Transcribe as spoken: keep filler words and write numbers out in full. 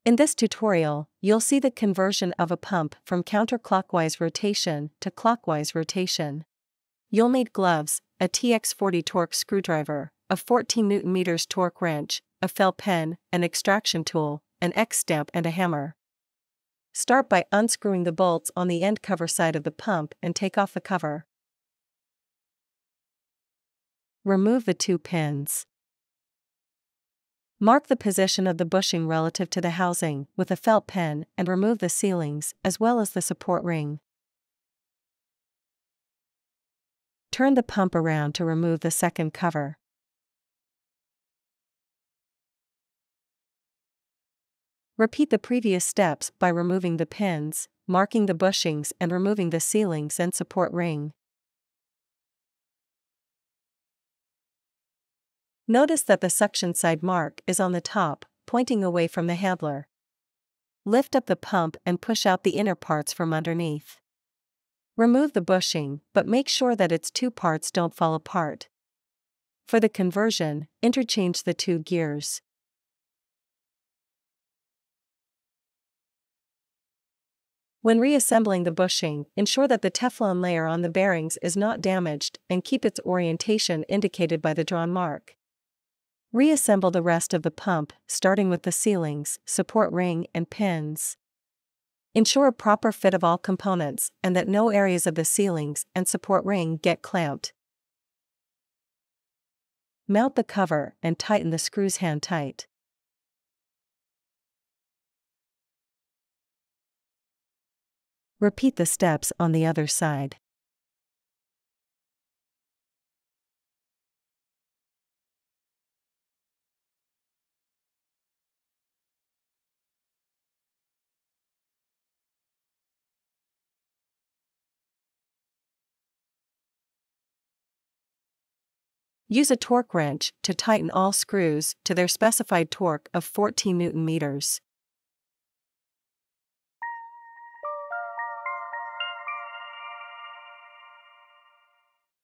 In this tutorial, you'll see the conversion of a pump from counterclockwise rotation to clockwise rotation. You'll need gloves, a T X forty torque screwdriver, a fourteen newton meters torque wrench, a felt pen, an extraction tool, an X-stamp and a hammer. Start by unscrewing the bolts on the end cover side of the pump and take off the cover. Remove the two pins. Mark the position of the bushing relative to the housing with a felt pen and remove the sealings as well as the support ring. Turn the pump around to remove the second cover. Repeat the previous steps by removing the pins, marking the bushings and removing the sealings and support ring. Notice that the suction side mark is on the top, pointing away from the handler. Lift up the pump and push out the inner parts from underneath. Remove the bushing, but make sure that its two parts don't fall apart. For the conversion, interchange the two gears. When reassembling the bushing, ensure that the Teflon layer on the bearings is not damaged and keep its orientation indicated by the drawn mark. Reassemble the rest of the pump, starting with the sealings, support ring and pins. Ensure a proper fit of all components and that no areas of the sealings and support ring get clamped. Mount the cover and tighten the screws hand tight. Repeat the steps on the other side. Use a torque wrench to tighten all screws to their specified torque of fourteen newton meters.